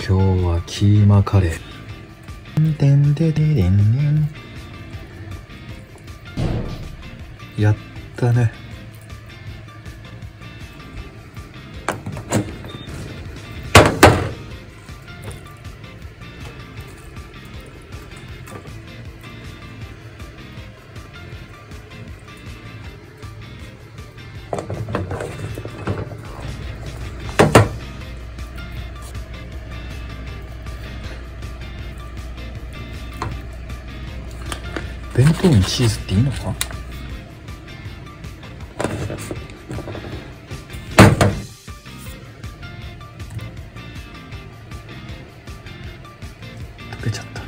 今日はキーマカレー。てんててれんねん。やったね。弁当にチーズっていいのか？溶けちゃった。